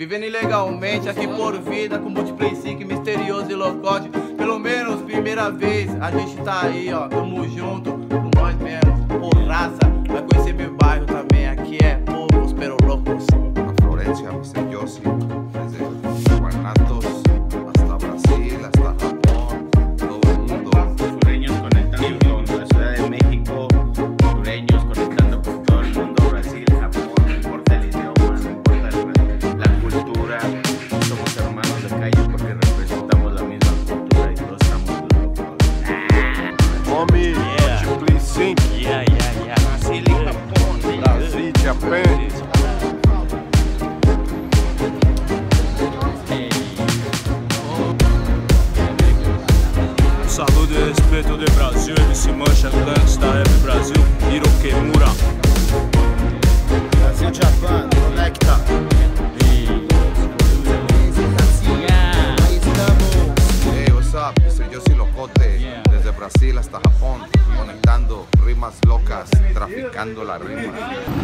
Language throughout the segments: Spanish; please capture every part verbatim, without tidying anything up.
Vivendo ilegalmente aqui por vida, com multiplayer sync misterioso e locote. Pelo menos primeira vez a gente tá aí, ó, tamo junto com nós mesmos, por raça. Vai conhecer meu bairro também, aqui é povos pero locos. A Florencia, mister Yossi, desde Guanatos hasta Brasil, hasta Japón, todo el mundo. Sureños conectando con la Ciudad de México, sureños conectando con todo el mundo, Brasil, Japón, no importa el idioma, no importa la cultura, somos hermanos de calle porque representamos la misma cultura y todos estamos locos. Homie, Yeah. multiplayer sync, Yeah, yeah, yeah. Brasil y Japón, Brasil, Japão. Saludo e respeito de Brasil, M C Mancha, Gangsta, Rap Brasil, Hirokemura. Brasil, Japão, conecta. Hey, what's up, mister Yossi Locote, desde Brasil hasta Japón, conectando rimas locas, traficando la rima.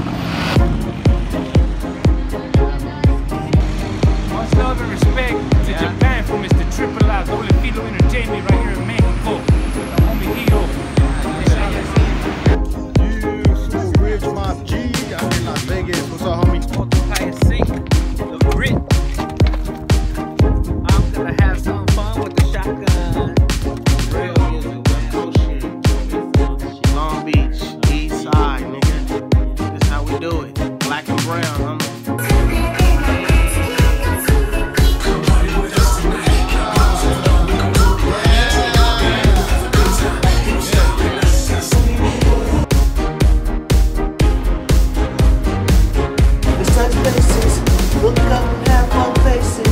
Much love and respect to Japan for mister Triple R, Doble Filo Entertainment right here in Mexico. The homie Hiro. You, Super Rich, Mob G, out in Las Vegas. What's up, homie? Multiplier Sync, the grit. I'm gonna have some fun with the shotgun. Real music, West Coast shit. Long Beach, East Side, nigga. This how we do it. Black and brown, homie. There's such places, look up and have fun facing.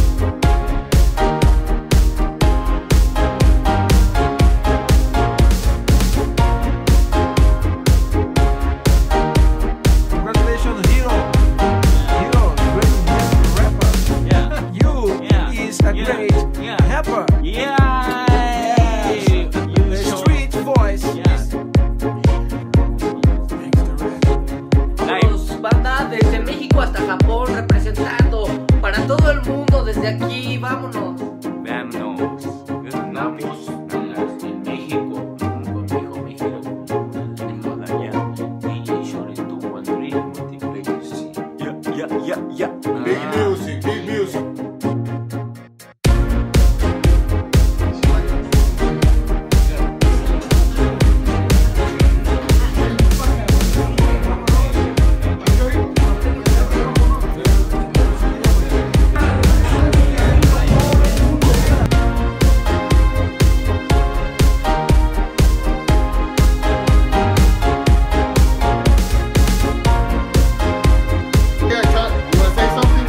Congratulations, Hiro. Hiro, great rapper. Yeah. You Yeah. is a Yeah. great Yeah. rapper. Yeah. The street voice. Vamos, banda, desde México hasta Japón, representando para todo el mundo desde aquí, vámonos. Veámonos, ganamos en México, conmigo México, en allá, D J Shorty tuvo el ritmo, multiplayer sync. Yeah, yeah, yeah, yeah. Big music, big music. Yeah, Chuck, you wanna say something?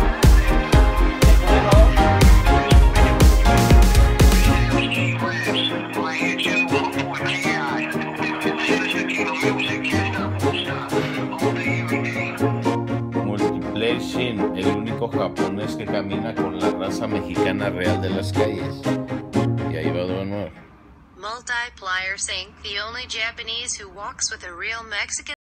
Multiplayer Shin, el único japonés que camina con la raza mexicana real de las calles. Y ahí va de nuevo. Multiplier Sync, the only Japanese who walks with a real Mexican.